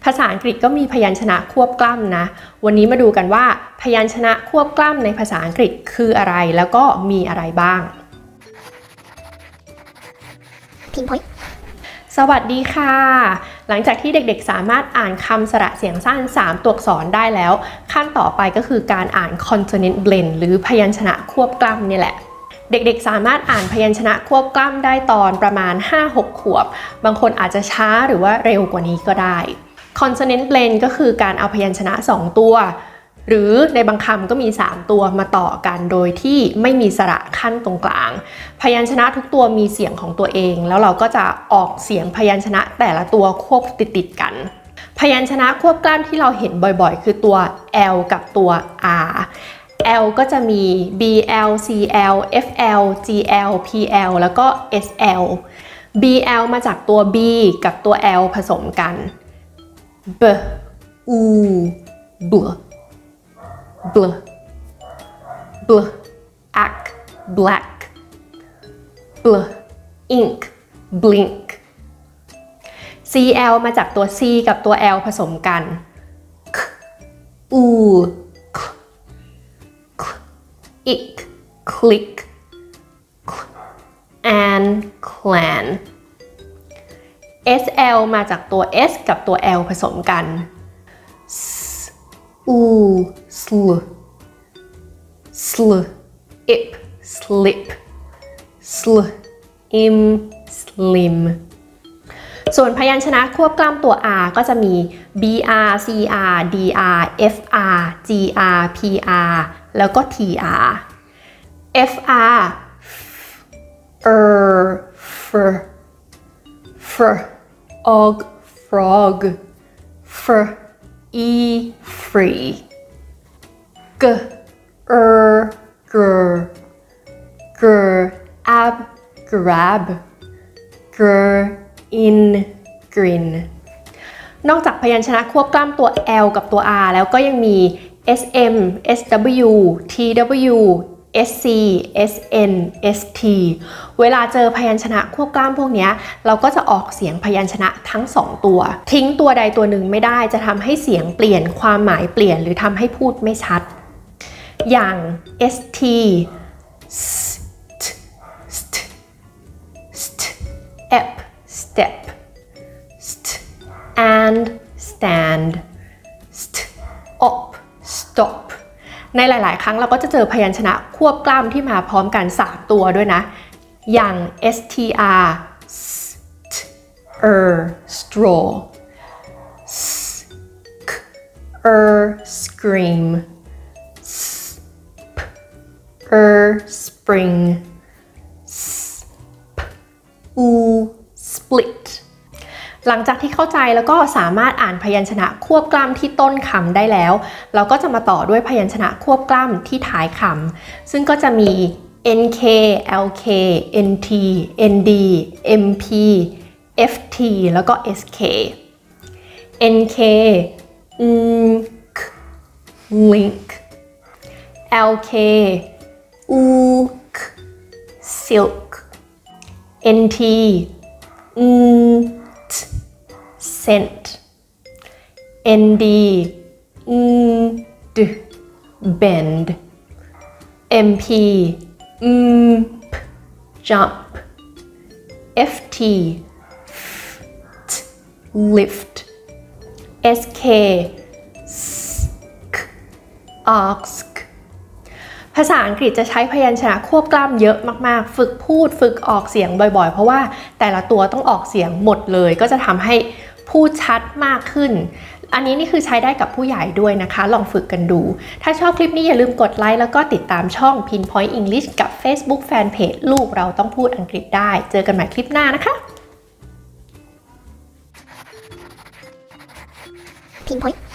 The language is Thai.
ภาษาอังกฤษก็มีพยัญชนะควบกล้ำนะวันนี้มาดูกันว่าพยัญชนะควบกล้ำในภาษาอังกฤษคืออะไรแล้วก็มีอะไรบ้างPinpointสวัสดีค่ะหลังจากที่เด็กๆสามารถอ่านคำสระเสียงสั้น3ตัวอักษรได้แล้วขั้นต่อไปก็คือการอ่าน consonant blend หรือพยัญชนะควบกล้ำนี่แหละเด็กๆสามารถอ่านพยัญชนะควบกล้ำได้ตอนประมาณ 5-6 ขวบบางคนอาจจะช้าหรือว่าเร็วกว่านี้ก็ได้ consonant blend ก็คือการเอาพยัญชนะ2ตัวหรือในบางคำก็มี3ตัวมาต่อกันโดยที่ไม่มีสระขั้นตรงกลางพยัญชนะทุกตัวมีเสียงของตัวเองแล้วเราก็จะออกเสียงพยัญชนะแต่ละตัวควบติดกันพยัญชนะควบกล้ำที่เราเห็นบ่อยๆคือตัว L กับตัว R L ก็จะมี BL CL FL GL PL แล้วก็ SL BL มาจากตัว B กับตัว L ผสมกัน B U B bl bl ack black bl ink blink cl มาจากตัว c กับตัว l ผสมกัน k u k k ick click and clan sl มาจากตัว s กับตัว l ผสมกันsl sl ip slip sl im slim ส่วนพยัญชนะควบกล้ำตัว r ก็จะมี br cr dr fr gr pr แล้วก็ tr fr fr fr og frog fr e free g gr ab grab gr in grin นอกจากพยัญชนะควบกล้ำตัว l กับตัว r แล้วก็ยังมี sm sw tw sc sn st เวลาเจอพยัญชนะควบกล้ำพวกนี้เราก็จะออกเสียงพยัญชนะทั้ง2ตัวทิ้งตัวใดตัวหนึ่งไม่ได้จะทำให้เสียงเปลี่ยนความหมายเปลี่ยนหรือทำให้พูดไม่ชัดอย่าง st st st st ep step st and stand st op stop ในหลายๆครั้งเราก็จะเจอพยัญชนะควบกล้ำที่มาพร้อมกัน3ตัวด้วยนะอย่าง str st straw sk scream sp spring sp split หลังจากที่เข้าใจแล้วก็สามารถอ่านพยัญชนะควบกล้ำที่ต้นคำได้แล้วเราก็จะมาต่อด้วยพยัญชนะควบกล้ำที่ท้ายคำซึ่งก็จะมี nk lk nt nd mp ft แล้วก็ sk nk link lk ook silk nt scent nd bend mp jump ft lift sk ask ภาษาอังกฤษจะใช้พยัญชนะควบกล้ำเยอะมากๆฝึกพูดฝึกออกเสียงบ่อยๆเพราะว่าแต่ละตัวต้องออกเสียงหมดเลยก็จะทำให้พูดชัดมากขึ้นอันนี้นี่คือใช้ได้กับผู้ใหญ่ด้วยนะคะลองฝึกกันดูถ้าชอบคลิปนี้อย่าลืมกดไลค์แล้วก็ติดตามช่อง Pinpoint English กับ Facebook Fanpage ลูกเราต้องพูดอังกฤษได้เจอกันใหม่คลิปหน้านะคะ Pinpoint